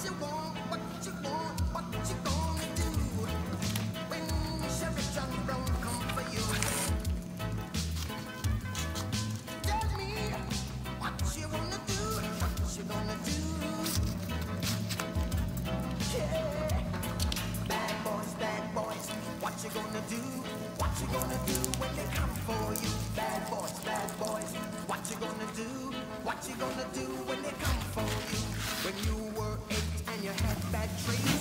you gonna do when Sherry John Brown come for you? Tell me what you gonna do, what you gonna do? Yeah, bad boys, what you gonna do? What you gonna do when they come for you? Bad boys, what you gonna do? What you gonna do when they come for you? When you were 8 and you had bad dreams.